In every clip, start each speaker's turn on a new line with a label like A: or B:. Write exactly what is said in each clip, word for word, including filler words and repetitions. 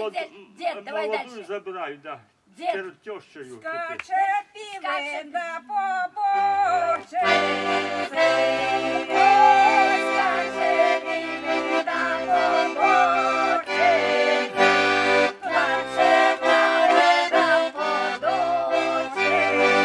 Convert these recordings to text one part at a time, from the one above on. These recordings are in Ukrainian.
A: молод...
B: дед, давай
A: молодую
B: дальше.
A: забирай, да.
B: Дед.
A: Перед тещею.
C: Скаче півень поборче.
B: Скаче півень да поборче, плаче каже да подоче.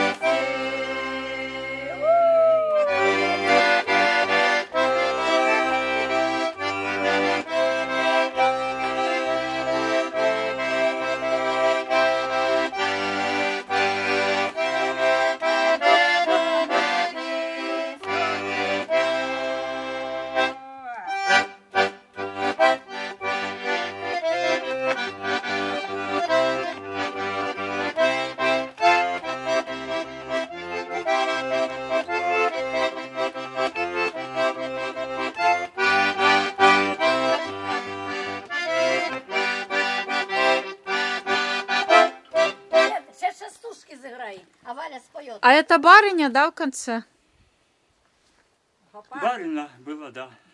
B: Сейчас частушки зіграє, а Валя споет.
D: А это барыня, да, в конце?
A: Барина была, да.